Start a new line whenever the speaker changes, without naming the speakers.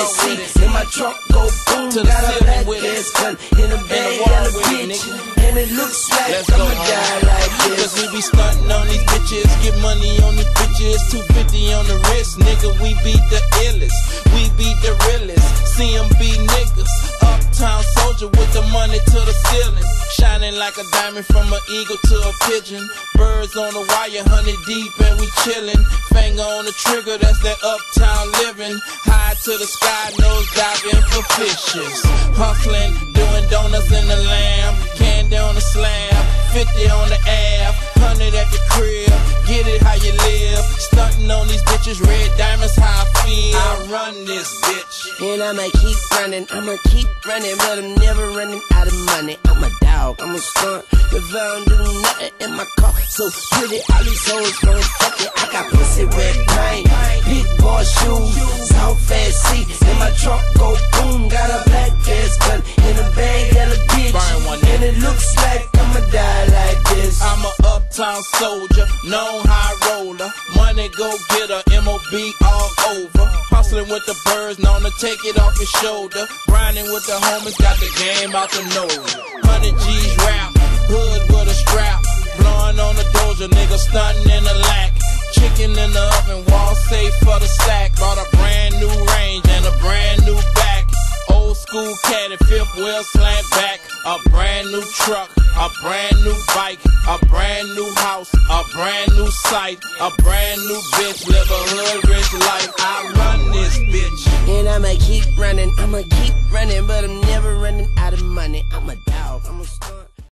seat. In my trunk go boom, got a black ass gun in a bag and a bitch. And it looks like I'ma die like this.
Cause we be stunting on these bitches, get money on these bitches. 250 on the wrist, nigga, we be the illest. We be the realest, CMB niggas. Uptown soldier with the money to the ceiling. Shining like a diamond from an eagle to a pigeon. Birds on the wire, 100 deep and we chillin'. Finger on the trigger, that's that uptown living. High to the sky, nose diving for fishes. Hustling, doing donuts in the lamb. Candy on the slab, 50 on the ab, 100 at the crib. Get it how you live. Stunting on these bitches, red diamonds, how I feel. I run this bitch.
And I'ma keep running, but I'm never running out of money. I'm a dog, I'm a stunt. If I don't do nothing in my car, so pretty, all these hoes gon' fuck it. I got pussy red paint, big boy shoes, soft fast seat. In my trunk go boom, got a black ass gun in a bag and a bitch. And it looks like I'ma die like this.
I'm a uptown soldier, known high roller, money go getter, MOB all over. Hustling with the birds, known to take it off his shoulder. Grinding with the homies, got the game out the nose. 100 G's rap, hood with a strap. Blowing on the doja, nigga stunting in the lack. Chicken in the oven, wall safe for the stack. Bought a brand new range and a brand new back. Old school caddy, fifth wheel slant back. A brand new truck, a brand new bike, a brand new house, a brand new site, a brand new bitch. Live a hood rich life. I run this bitch.
And I'ma keep running, but I'm never running out of money. I'm a dog, I'm a stunt.